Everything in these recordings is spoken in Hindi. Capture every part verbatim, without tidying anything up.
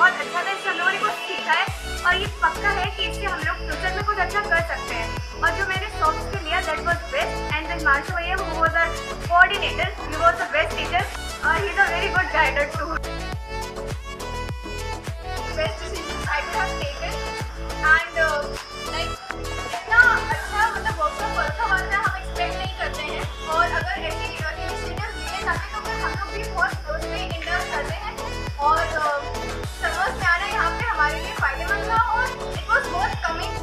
बहुत अच्छा था, इससे हम लोगों ने कुछ सीखा है और ये पक्का है कि इससे हम लोग फ्यूचर में कुछ अच्छा कर सकते हैं। और जो मैंने सॉफ्ट स्किल लिया that was best, and then Marsho भैया who was our coordinator, he was the best teacher और he is a very good guider too. Best decisions I could have taken and like इतना अच्छा मतलब वर्कशॉप वर्कशॉप वाला हम एक्सपेक्ट नहीं करते हैं और अगर ऐसे इनिशिएटिव्स लिए जाते तो फिर हम लोग भी बहुत उसमें इंटरेस्ट करते हैं और समर्स में आना यहाँ पे हमारे लिए फायदेमंद था और इट वाज वर्थ कमिंग।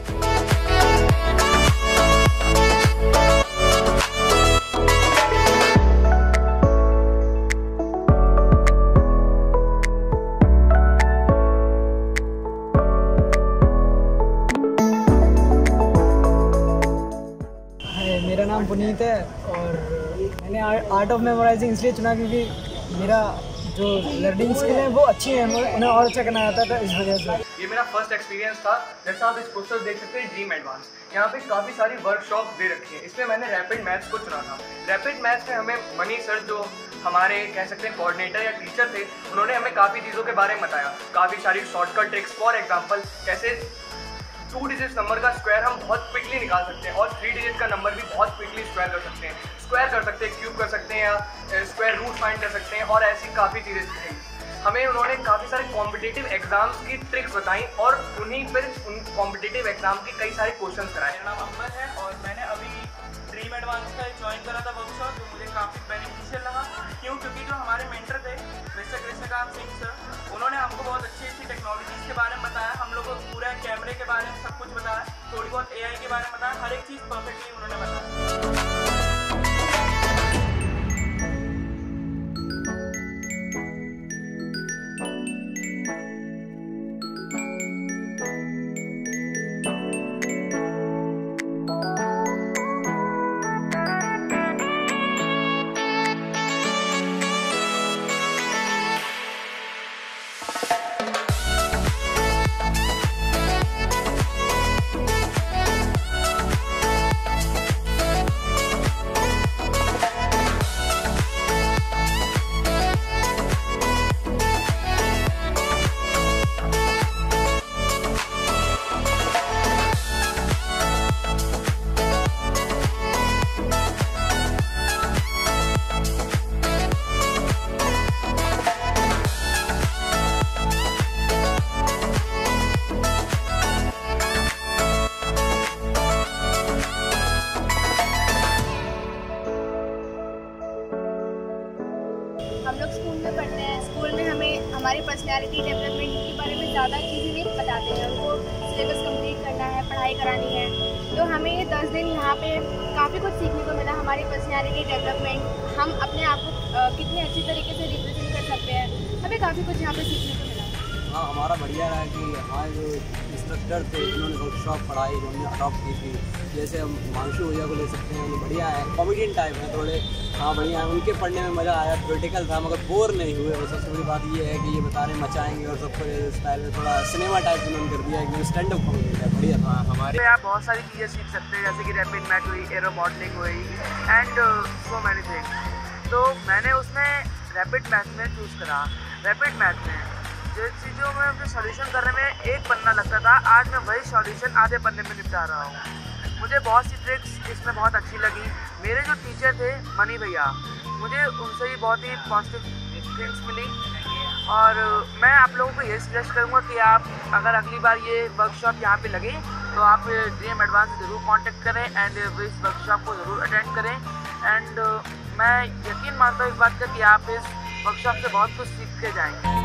मेरा नाम पुनीत है और मैंने आर्ट ऑफ मेमोराइजिंग इसलिए चुना क्योंकि मेरा जो लर्निंग स्किल है वो अच्छी है, उन्हें और अच्छा करना आता था, इस वजह से। ये मेरा फर्स्ट एक्सपीरियंस था। जैसा आप इस पोस्टर देख सकते हैं ड्रीम एडवांस, यहाँ पे काफ़ी सारी वर्कशॉप दे रखी है। इसमें मैंने रैपिड मैथ्स को चुना था। रैपिड मैथ्स में हमें मनी सर जो हमारे कह सकते हैं कोऑर्डिनेटर या टीचर थे, उन्होंने हमें काफ़ी चीज़ों के बारे में बताया, काफ़ी सारी शॉर्टकट ट्रिक्स। फॉर एग्जाम्पल कैसे टू डिजिट नंबर का स्क्वायर हम बहुत क्विकली निकाल सकते हैं और थ्री डिजिट का नंबर भी बहुत क्विकली स्क्वायर कर सकते हैं, स्क्वायर कर सकते हैं, क्यूब कर सकते हैं या स्क्वायर रूट फाइंड कर सकते हैं और ऐसी काफ़ी चीज़ें थी। हमें उन्होंने काफ़ी सारे कॉम्पिटिटिव एग्जाम्स की ट्रिक्स बताई और उन्हीं पर उन कॉम्पिटिटिव एग्जाम के कई सारे क्वेश्चन कराए। मेरा नाम अंबर है और मैंने अभी ड्रीम एडवांस का ज्वाइन करा था वर्कशॉप, जो मुझे काफ़ी बेनिफिशियल लगा। क्यों? क्योंकि जो हमारे मेंटर थे मिस्टर कृष्णकांत सिंह सर, उन्होंने हमको बहुत अच्छी अच्छी टेक्नोलॉजीज़ के बारे में बताया, हम लोगों को पूरा कैमरे के बारे में सब कुछ बताया, थोड़ी बहुत ए आई के बारे में बताया, हर एक चीज़ परफेक्टली उन्होंने बताया। हम लोग स्कूल में पढ़ते हैं, स्कूल में हमें हमारी पर्सनैलिटी डेवलपमेंट के बारे में ज़्यादा चीज़ें नहीं बताते हैं, उनको सिलेबस कंप्लीट करना है, पढ़ाई करानी है। तो हमें ये दस दिन यहाँ पे काफ़ी कुछ सीखने को मिला, हमारी पर्सनैलिटी डेवलपमेंट, हम अपने आप को कितने अच्छी तरीके से रिप्रेजेंट कर सकते हैं, हमें काफ़ी कुछ यहाँ पे सीखने को मिला। हाँ, हमारा बढ़िया रहा कि हमारे जो इंस्ट्रक्टर थे उन्होंने वर्कशॉप पढ़ाई, उन्होंने अडॉप्ट की थी। जैसे हम मांशु भैया को ले सकते हैं, उन्हें बढ़िया है, कॉमेडियन टाइप है थोड़े, हाँ बढ़िया है, उनके पढ़ने में मज़ा आया, थ्योरेटिकल था मगर बोर नहीं हुए। और सबसे बड़ी बात ये है कि ये बता रहे मचाएंगे और सबको स्टाइल में थोड़ा सिनेमा टाइप उन्होंने कर दिया है कि स्टैंड अप कॉमेडी है, बढ़िया था। हमारे आप बहुत सारी चीज़ें सीख सकते हैं, जैसे कि रैपिड मैथ हुई, एरो मॉडलिंग हुई एंड सो मैनी थिंग्स। तो मैंने उसमें रैपिड मैथ में चूज़ करा। रैपिड मैथ में जो चीज़ों में मुझे सॉल्यूशन करने में एक पन्ना लगता था, आज मैं वही सॉल्यूशन आधे पन्ने में निपटा रहा हूँ। मुझे बहुत सी ट्रिक्स इसमें बहुत अच्छी लगी। मेरे जो टीचर थे मनी भैया, मुझे उनसे भी बहुत ही पॉजिटिव थिंग्स मिली और मैं आप लोगों को ये सजेस्ट करूँगा कि आप अगर अगली बार ये वर्कशॉप यहाँ पे लगे तो आप ड्रीम एडवांस से ज़रूर कांटेक्ट करें एंड इस वर्कशॉप को ज़रूर अटेंड करें। एंड मैं यकीन मानता हूँ इस बात का कि आप इस वर्कशॉप से बहुत कुछ सीख के जाएंगे।